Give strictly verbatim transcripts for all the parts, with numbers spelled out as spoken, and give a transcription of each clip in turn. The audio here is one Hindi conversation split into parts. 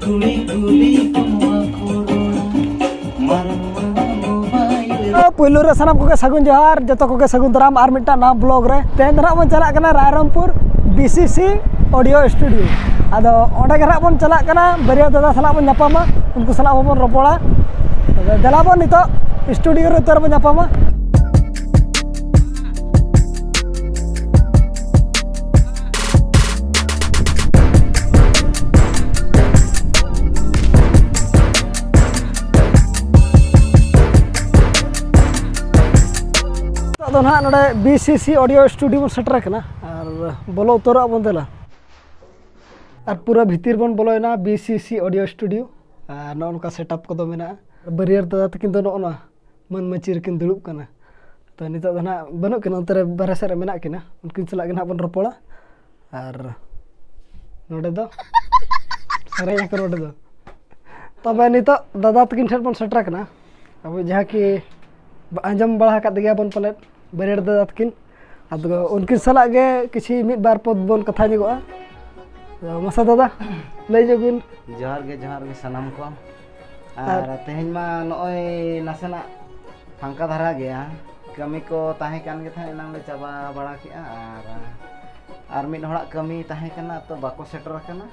पुलू रे सानाम को सगुन जोहार जो को सगुन दाराम और मिट्टा नाम ब्लॉग रे तेन दरा बन चला कना रायरंगपुर बीसीसी ऑडियो स्टूडियो आदो ओंडे गरा बन चला कना बरिया दादा सला बन नापामा उनको सला बन रोपड़ा दला बन नितो स्टूडियो रे तर बन नापामा तो ना नोडे बीसीसी ऑडियो स्टूडियो बन सेटर कना और बोलो उतर बन देला और पूरा भीतर बन बोलोना बीसीसी ऑडियो स्टूडियो और नौका सेटअप को दो मेना बरियर दादा तकिन दो नोना मन मचिर किन दुड़ुब कना तो नितो ना बनो किन अंतरे बारे से मेना किना उनकिन चला किन बन रोपड़ा और नोडे दो सरेया को नोडे दो तबे नितो दादा तकिन ठेर बन सेटर कना अब जहाँ की आंजम बढ़ा का दिया बन पले बरियर दादा तकिन आदो उनकिन सला गे किसी मिद बार पद बन कथा जगोआ मसा दादा लई जगुन जोहार गे जोहार गे सनाम को और तेहन मा नय नासेना फांका धारा गया कमी को ताहे कान गे था इनाम ले चाबा बड़ा किया और और मिद हड़ा कमी ताहे कना तो बाको सेटर कना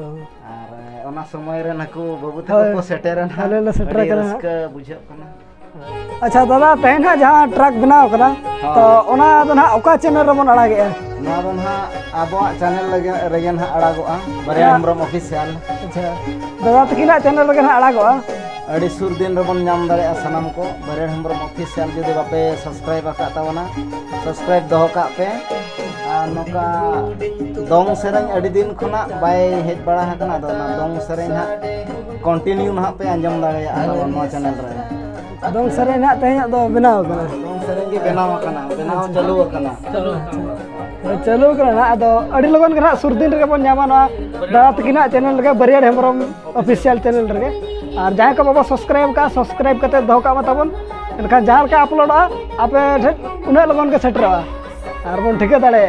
और ओना समय रे नकु बाबू तको को सेटर ना हाले ले सेटर कना के बुझे कना। अच्छा दादा तेहन हा जहाँ ट्रक बनाव कना तो ओना तो ना ओका चैनल रे बन अड़ागे ना तो ना आबो चैनल लगे रेगन हा अड़ागोआ बरिया हमरम ऑफिशियल। अच्छा दादा तकिना चैनल लगे हा अड़ागोआ अड़ी सुर दिन रे बन नाम दाड़े सनाम को बरिया हमरम ऑफिशियल जदि बापे सब्सक्राइब आका तावना सब्सक्राइब दहो का पे आ नोका दोंग सेरें अड़ी दिन खना बाय हेज बड़ा हकना दो ना दोंग सेरें हा कंटिन्यू ना पे अंजम दाड़े आ नो चैनल रे दोंग सरे ना तेहन दो बनाव कना दोंग सेरें के बनाव कना बनाव चालू कना चलो चलो कना आदो अड़ी लगन कना सुर दिन रे बन जामा ना दादा तकिना चैनल रे बरिया हमरम ऑफिशियल चैनल रे और जहाँ को बाबा सब्सक्राइब का सब्सक्राइब करते दो का मतबन एनखान जहाँ का अपलोडा आपे उन्हें लगन के सेटरा और बन ठिके दाड़े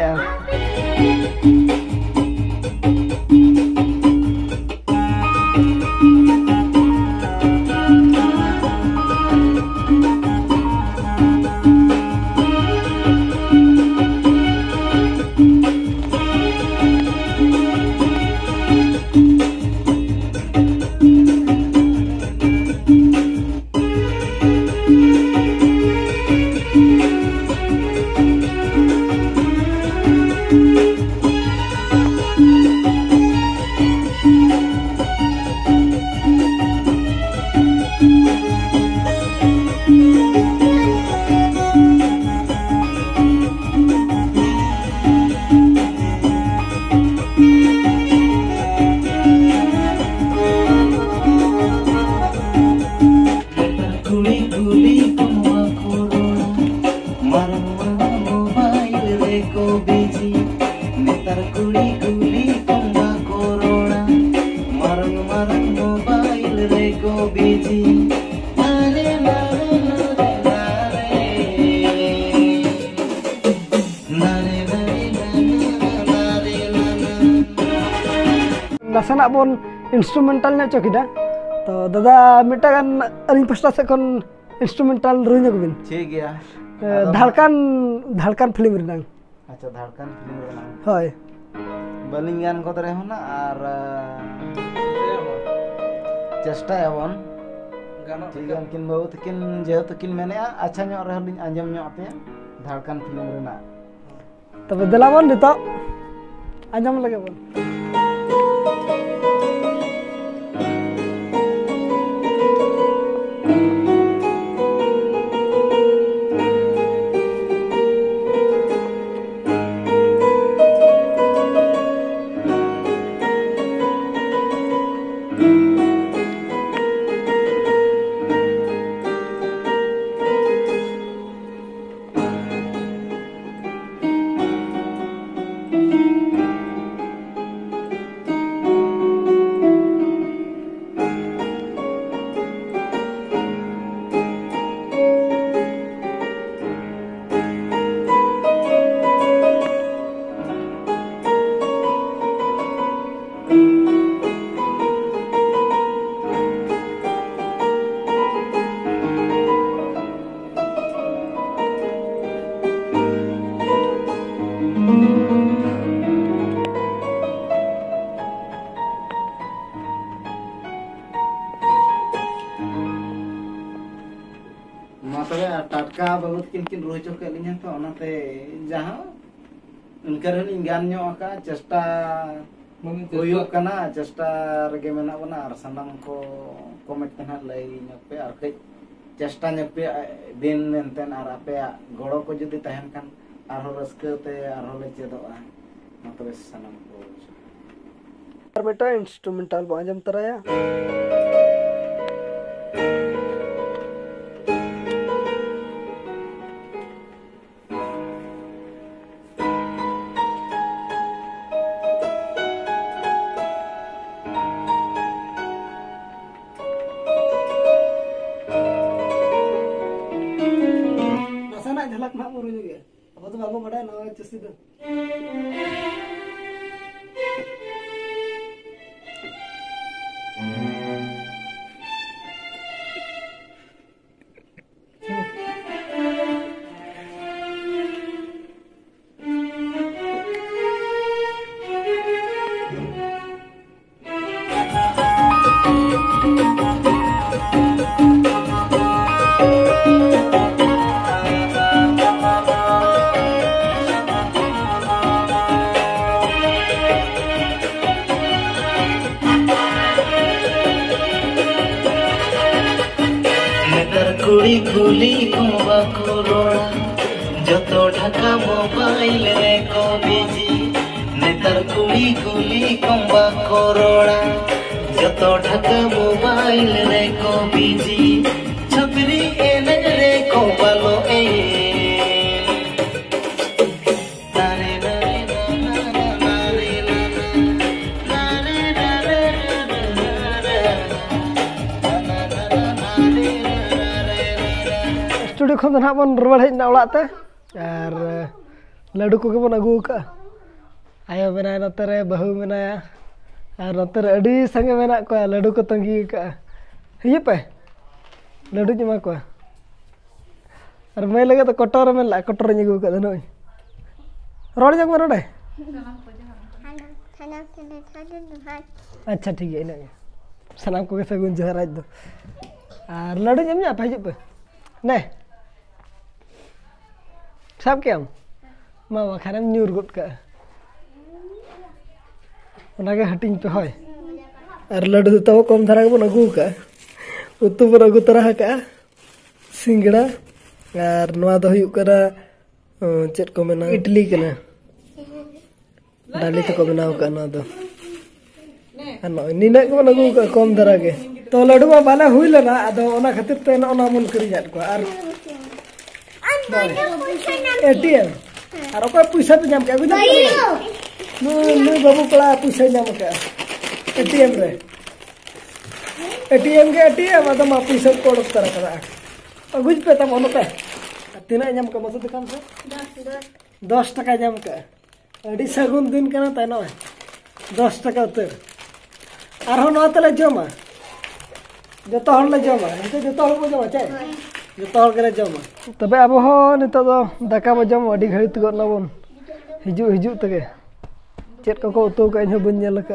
नासेना बन इंस्ट्रूमेंटल ने चौकीदा तो दादा मिटागान अरिंग पस्टा से कौन इंस्ट्रूमेंटल रुई ने बिन ठीक गया धड़कन धड़कन फिल्म रे नंग अच्छा धड़कन फिल्म रे नंग होय बलिंगान को तरे होना और चेष्टा यावन ठीक है किन बाबू तकिन जे तकिन मेने अच्छा न्यो रे हलिन आंजम न्यो पे धड़कन फिल्म रे ना तब दलावन नितो आंजम लगे बन ᱦᱳᱭ ᱟᱨ ᱴᱟᱴᱠᱟ ᱵᱟᱹᱵᱩ ᱛᱟᱹᱠᱤᱱ ᱠᱤᱱ ᱨᱩ ᱦᱚᱪᱚ ᱠᱮᱫ ᱞᱤᱧᱟ ᱛᱚ ᱚᱱᱟᱛᱮ ᱡᱟᱦᱟᱸ ᱚᱱᱠᱟ ᱨᱮᱞᱤᱧ ᱜᱟᱱ ᱧᱚᱜ ᱟᱠᱟᱫᱼᱟ ᱪᱮᱥᱴᱟ ᱦᱩᱭᱩᱜ ᱠᱟᱱᱟ ᱪᱮᱥᱴᱟ ᱨᱮᱜᱮ ᱢᱮᱱᱟᱜ ᱵᱚᱱᱟ ᱟᱨ ᱥᱟᱱᱟᱢ ᱠᱚ ᱠᱚᱢᱮᱱᱴ ᱛᱮ ᱱᱟᱦᱟᱜ ᱞᱟᱹᱭ ᱧᱚᱜ ᱯᱮ ᱟᱨ ᱠᱟᱹᱡ ᱪᱮᱥᱴᱟ ᱧᱚᱜ ᱯᱮ ᱫᱤᱱ ᱢᱮᱱᱛᱮ ᱟᱨ ᱟᱯᱮᱭᱟᱜ ᱜᱚᱲᱚ ᱠᱚ ᱡᱩᱫᱤ ᱛᱟᱦᱮᱱ ᱠᱷᱟᱱ ᱟᱨᱦᱚᱸ ᱨᱟᱹᱥᱠᱟᱹᱛᱮ ᱟᱨᱦᱚᱸ ᱞᱮ ᱪᱮᱫᱚᱜᱼᱟ ᱢᱟ ᱛᱚᱵᱮ ᱥᱟᱱᱟᱢ ᱠᱚ और बेटा इंस्ट्रूमेंटल बो आंजम तराया नासाना झलक मा मोरू जुगे अब तो बाबू बड़ा ना चसी दो कुड़ी कुली कुंबा कुरोड़ा जतो ढाका मोबाइल रे को बिजी नेतर कुड़ी कुली कुंबा कुरोड़ा जतो ढाका मोबाइल रे को बिजी छपरी एने रे को बालो ए स्टूडियो खन ना बन रुवाड़ हेजना ओड़ाते और लड्डू को बन अगू का आयो मेना नते रे बहु मेनाया और नते रे अडी संगे मेना को लड्डू को तंगी का हिये पे लड्डू जमा को और मैं लगे तो कटोर में ला कटोर नि अगू का दनो रोड जंग रोडे अच्छा ठीक है इना सनाम को से गुन जहराज दो और लड्डू जम जा हिजे पे ने सब क्या मा खाने न्यूर गुट का उनागे हटिंग पे होय और लड्डू तो कम धरा बन अगू का उतु बन अगू तरह का सिंगड़ा और नवा दो हुयु करा चेत को मेना इडली कना डाली तो को बनाव का ना दो अनो निना को बन अगू का कम धरा के तो लड्डू मा बाला हुई लेना अदो ओना खातिर ते ओना मन करी जात को और एटीएम और ओकर पैसा पे जाम के अगु जाम नु नु बाबू पड़ा पैसा जाम के एटीएम रे एटीएम के एटीएम अदो मा पैसा कोड कर करा अगु पे तम ओनो पे तीना जाम के मसु दुकान से दस टका जाम के अडी सगुन दिन कना तनो दस टका उतर आरो न तले जमा जतो हर ले जमा जतो हर को जमा चाय जतो हर करे जमा तबे अब हो नितो दो दाका बो जम अडी घड़ी तक नबन हिजु हिजु तके चेत को को उतो का इन बन नेल का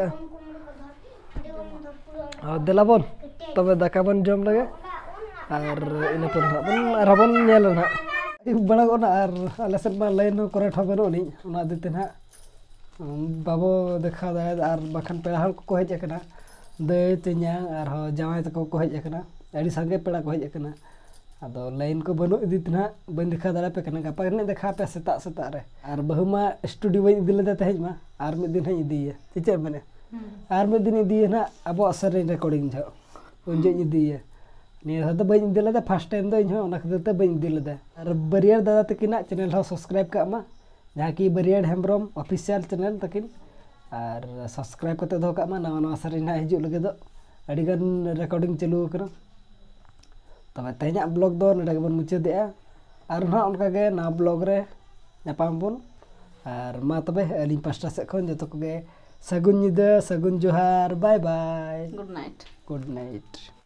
आ देलाबन तबे दाका बन जम लगे और इन पर बन रबन नेल ना बड़ा कोना और आलेसन बा लाइन करे ठबेनो नि ओना दिते ना बाबो देखा दा और बखन पेड़ा हल को हेज एकना दे तेन्या और जामाई तक को हेज एकना अडी संगे पेड़ा को हेज एकना अदो लाइन को बनु इदित ना बन देखा दाड़ा पे कना गपा ने देखा पे सेता सेता रे और बहुमा स्टूडियो बन इदिले दा तेज मा और मिद दिन हई इदिए चेचे माने और मिद दिन इदिए ना अब असर रिकॉर्डिंग छ उनजे इदिए ने हद बन इदिले दा फर्स्ट टाइम दो इन ओना खदते बन इदिले दा और बरियर दादा तकिना चैनल हो सब्सक्राइब का मा जहाँ की बरियर हेम्ब्रम ऑफिशियल चैनल तकिन और सब्सक्राइब करते दो का मा नवा नवा सरी ना हिजु लगे दो अडिगन रिकॉर्डिंग चालू करो तब तेना ब्लॉग दो नडे बन मुचादे और ना उनका गे ना ब्लॉग रे नापाम बन और मा तबे अली पास्टा से खन जतो को गे सगुन निदा सगुन जोहार bye bye good night good night.